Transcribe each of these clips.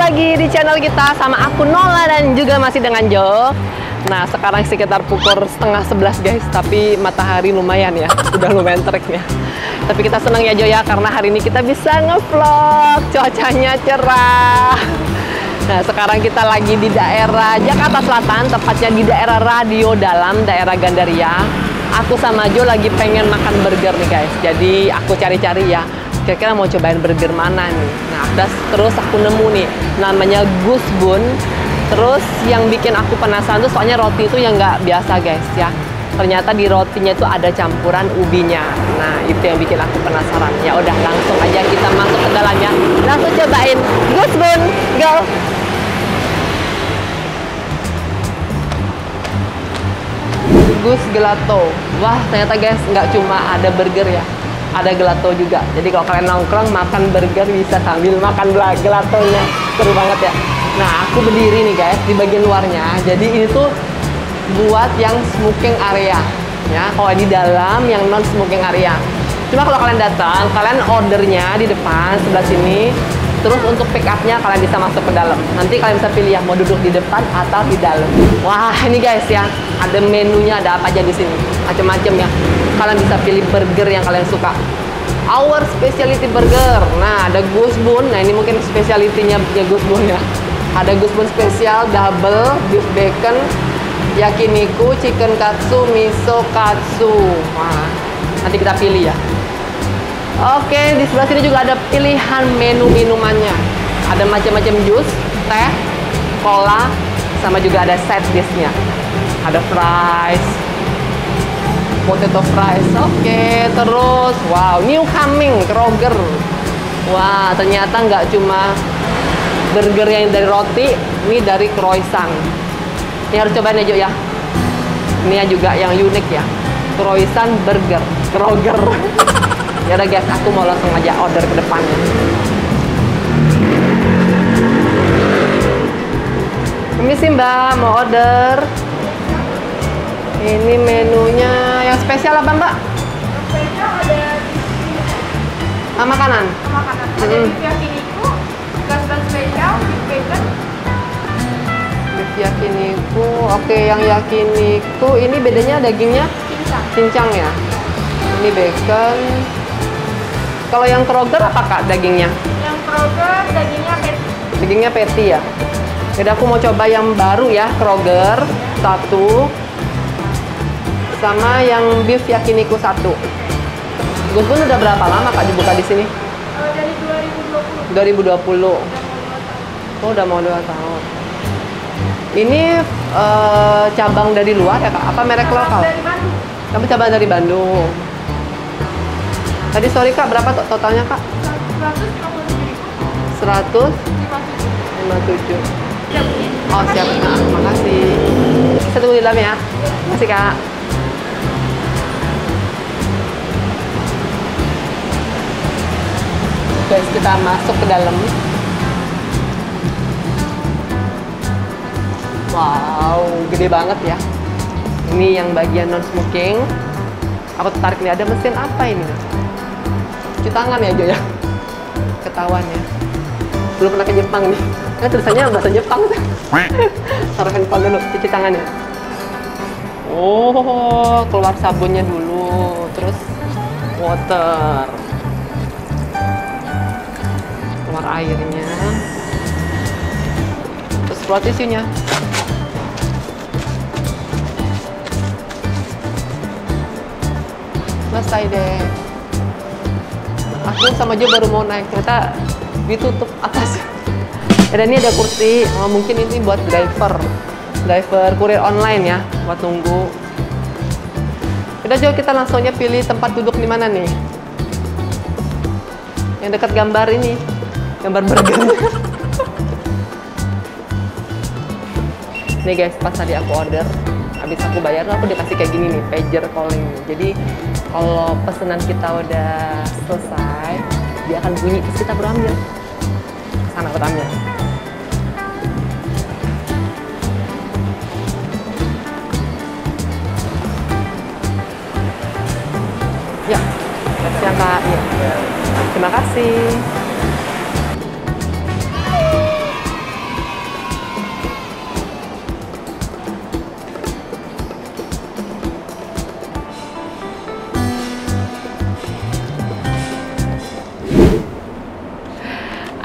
lagi di channel kita sama aku Nola dan juga masih dengan Jo. Nah sekarang sekitar pukul setengah 11 guys, tapi matahari lumayan ya, udah lumayan terik ya. Tapi kita senang ya Jo ya, karena hari ini kita bisa ngevlog, cuacanya cerah. Nah sekarang kita lagi di daerah Jakarta Selatan, tepatnya di daerah Radio Dalam, daerah Gandaria. Aku sama Jo lagi pengen makan burger nih guys, jadi aku cari-cari ya, kira-kira mau cobain burger mana nih. Nah terus aku nemu nih, namanya Gus Bun. Terus yang bikin aku penasaran tuh soalnya roti itu yang nggak biasa guys ya. Ternyata di rotinya itu ada campuran ubinya. Nah itu yang bikin aku penasaran. Ya udah langsung aja kita masuk ke dalamnya, langsung cobain Gus Bun. Go! Gus Gelato. Wah ternyata guys nggak cuma ada burger ya, ada gelato juga. Jadi kalau kalian nongkrong makan burger bisa sambil makan gelatonya, seru banget ya. Nah aku berdiri nih guys di bagian luarnya. Jadi ini tuh buat yang smoking area ya. Kalau di dalam yang non smoking area. Cuma kalau kalian datang, kalian ordernya di depan sebelah sini. Terus untuk pick up-nya kalian bisa masuk ke dalam. Nanti kalian bisa pilih yang mau duduk di depan atau di dalam. Wah ini guys ya, ada menunya, ada apa aja di sini, macam-macam ya. Kalian bisa pilih burger yang kalian suka. Our specialty burger. Nah ada Gus Bun. Nah ini mungkin specialty-nya Gus Bun ya. Ada Gus Bun spesial, double, beef bacon, yakiniku, chicken katsu, miso katsu. Wah nanti kita pilih ya. Oke, di sebelah sini juga ada pilihan menu minumannya. Ada macam-macam jus, teh, cola, sama juga ada side dish-nya. Ada fries, potato fries. Oke, terus wow, new coming Kroger. Wah, ternyata nggak cuma burger yang dari roti, ini dari croissant. Ini harus cobain aja ya. Ini juga yang unik ya, croissant burger Kroger. Ya udah guys, aku mau langsung aja order ke depannya. Permisi Mbak, mau order. Ini menunya yang spesial apa Mbak? Spesial ada Makanan? makanan. Ada beef yakiniku, gasban spesial, beef bacon. Beef yakiniku, oke yang yakiniku ini bedanya dagingnya? Cincang ya? Ini bacon. Kalau yang Kroger apa Kak dagingnya? Yang Kroger dagingnya patty. Dagingnya patty ya? Jadi aku mau coba yang baru ya, Kroger satu, sama yang beef yakiniku satu. Gus Bun udah berapa lama Kak dibuka di sini? Dari 2020. 2020. Oh udah mau 2 tahun. Ini cabang dari luar ya Kak? Apa merek lokal? Dari Bandung. Tapi cabang dari Bandung. Tadi sorry Kak, berapa totalnya Kak? 157.000. 157. Oh siap Kak, makasih. Kita tunggu di dalam ya. Makasih Kak. Guys, kita masuk ke dalam. Wow, gede banget ya. Ini yang bagian non smoking. Aku tertarik nih, ada mesin apa ini? Cuci tangan ya Jo ya. Ketahuan ya. Belum pernah ke Jepang nih. Nah, tulisannya bahasa Jepang. Taruh handphone dulu, cuci tangan ya. Oh, keluar sabunnya dulu, terus water. Keluar airnya. Terus keluar tisunya. Selesai deh. Aku sama Jo baru mau naik, ternyata ditutup atas. Dan ini ada kursi. Oh, mungkin ini buat driver kurir online ya, buat tunggu. Udah Jo, kita langsung aja pilih tempat duduk di mana nih? Yang dekat gambar ini, gambar burger. Nih guys, pas tadi aku order, habis aku bayar, aku dikasih kayak gini nih, pager calling. Jadi kalau pesanan kita udah selesai, dia akan bunyi, terus kita baru ambil. Sana kita ambil. Ya, siap Kak. Ya. Terima kasih.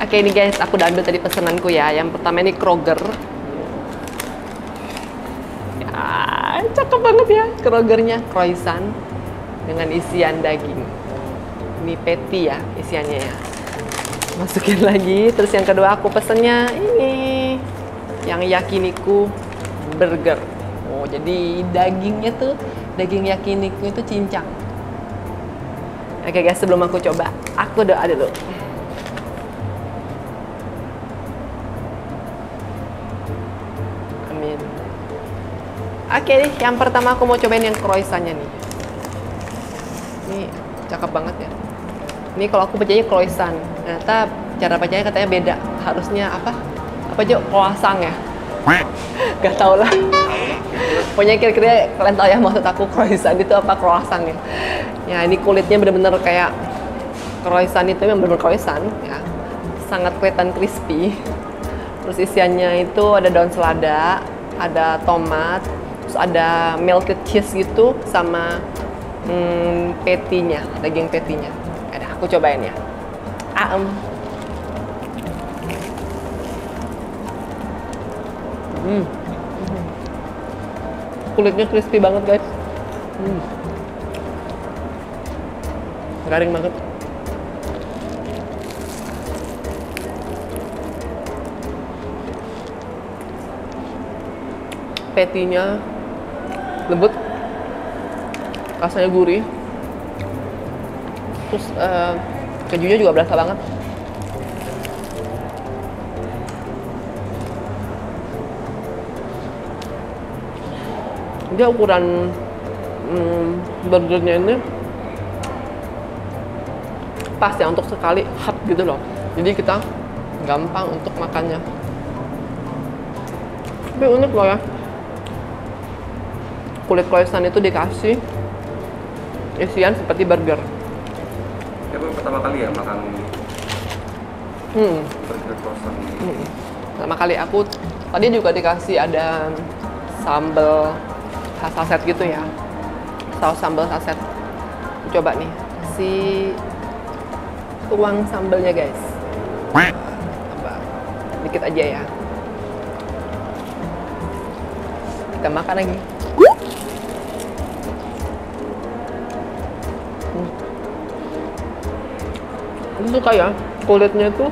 Oke, ini guys, aku udah ambil tadi pesenanku ya. Yang pertama ini Kroger. Ya, cakep banget ya Krogernya. Croissant dengan isian daging. Ini patty ya isiannya ya. Masukin lagi. Terus yang kedua aku pesennya ini. Yang yakiniku burger. Oh, jadi dagingnya tuh, daging yakiniku itu cincang. Oke guys, sebelum aku coba, aku doa dulu. Amin. Oke nih, yang pertama aku mau cobain yang croissantnya nih. Ini cakep banget ya. Ini kalau aku bacanya croissant, ternyata cara bacanya katanya beda. Harusnya apa? Apa aja croissant ya? Gak tau lah. Pokoknya kira-kira kalian tahu ya maksud aku croissant itu apa, croissant ya. Ya ini kulitnya bener-bener kayak croissant itu yang bener-bener croissant ya. Sangat kelihatan crispy. Terus isiannya itu ada daun selada, ada tomat, terus ada melted cheese gitu sama patty-nya, daging patty-nya. Ada, aku cobain ya. Kulitnya crispy banget guys. Garing banget. Patty-nya lembut, rasanya gurih, terus kejunya juga berasa banget. Dia ukuran burgernya ini pas ya untuk sekali hap gitu loh. Jadi kita gampang untuk makannya. Tapi unik loh ya. Kulit croissant itu dikasih isian seperti burger. Ya, gue pertama kali ya makan burger croissant. Pertama kali aku tadi juga dikasih ada sambal saset gitu ya, saus sambal saset. Coba nih, kasih tuang sambalnya guys. Tambah dikit aja ya. Kita makan lagi. Aku suka ya kulitnya tuh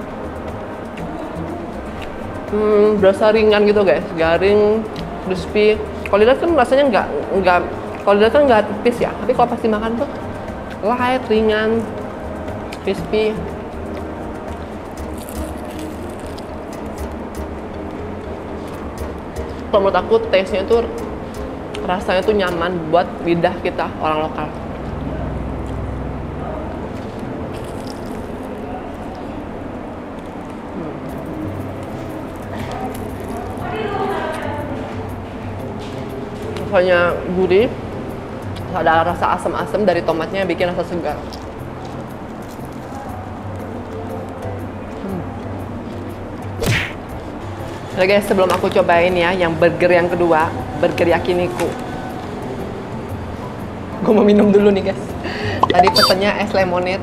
berasa ringan gitu guys, garing, crispy. Kalau dilihat kan rasanya nggak kalau dilihat kan nggak tipis ya, tapi kalau pasti makan tuh light, ringan, crispy. Kalau menurut aku taste-nya tuh rasanya tuh nyaman buat lidah kita orang lokal. Rasanya gurih, ada rasa asam-asam dari tomatnya yang bikin rasa segar. Nah guys, sebelum aku cobain ya yang burger yang kedua, burger yakiniku. Gue mau minum dulu nih guys. Tadi pesennya es lemonade.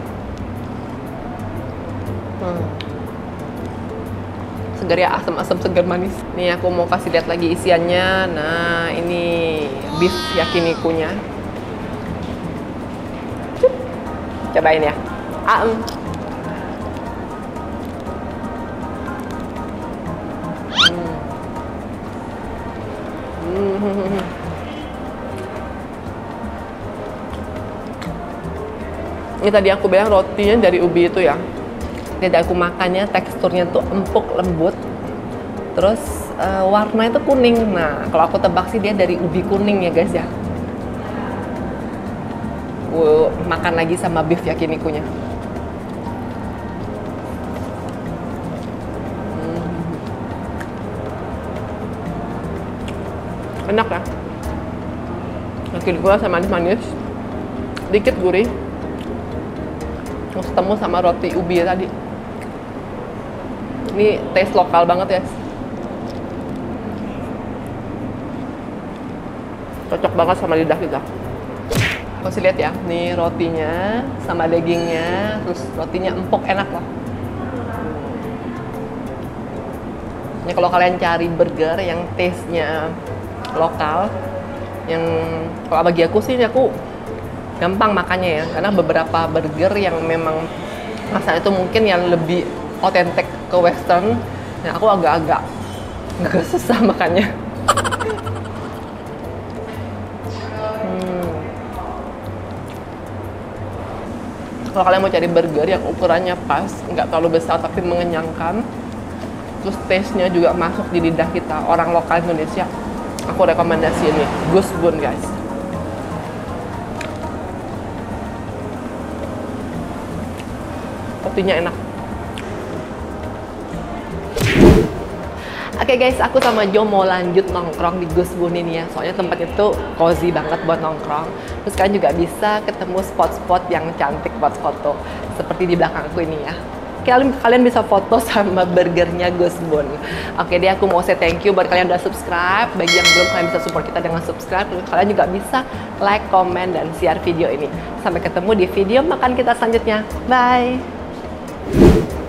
Segar ya, asam-asam, segar manis. Nih aku mau kasih lihat lagi isiannya. Nah ini beef yakinikunya. Cobain ya. Ini tadi aku bilang rotinya dari ubi itu ya. Jadi aku makannya teksturnya tuh empuk, lembut. Terus warna itu kuning. Nah, kalau aku tebak sih dia dari ubi kuning ya guys ya. Makan lagi sama beef yakinikunya. Enak ya. Yakiniku sama manis-manis. Dikit gurih. Terus ketemu sama roti ubi ya tadi. Ini taste lokal banget ya. Cocok banget sama lidah kita. Kasih lihat ya, nih rotinya sama dagingnya, terus rotinya empuk, enak loh. Ya, kalau kalian cari burger yang taste-nya lokal, yang kalau bagi aku sih aku gampang makannya ya, karena beberapa burger yang memang rasanya itu mungkin yang lebih otentik ke western, ya aku agak-agak susah makannya. Kalau kalian mau cari burger yang ukurannya pas, nggak terlalu besar tapi mengenyangkan, terus taste-nya juga masuk di lidah kita, orang lokal Indonesia, aku rekomendasi ini, Goose Bone guys. Rotinya enak. Oke guys, aku sama Jo mau lanjut nongkrong di Goose Bone ini ya. Soalnya tempat itu cozy banget buat nongkrong. Terus kalian juga bisa ketemu spot-spot yang cantik buat foto. Seperti di belakangku ini ya. Kalian bisa foto sama burgernya Goose Bone. Oke deh, aku mau say thank you buat kalian udah subscribe. Bagi yang belum, kalian bisa support kita dengan subscribe. Terus kalian juga bisa like, comment, dan share video ini. Sampai ketemu di video makan kita selanjutnya. Bye!